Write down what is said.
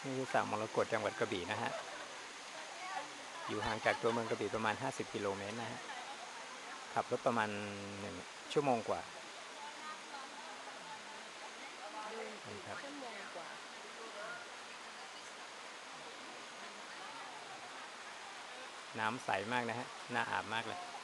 นี่คือสระมรกตจังหวัดกระบี่นะฮะอยู่ห่างจากตัวเมืองกระบี่ประมาณ50 กิโลเมตรนะฮะขับรถประมาณ1 ชั่วโมงกว่าครับน้ำใสมากนะฮะน่าอาบมากเลย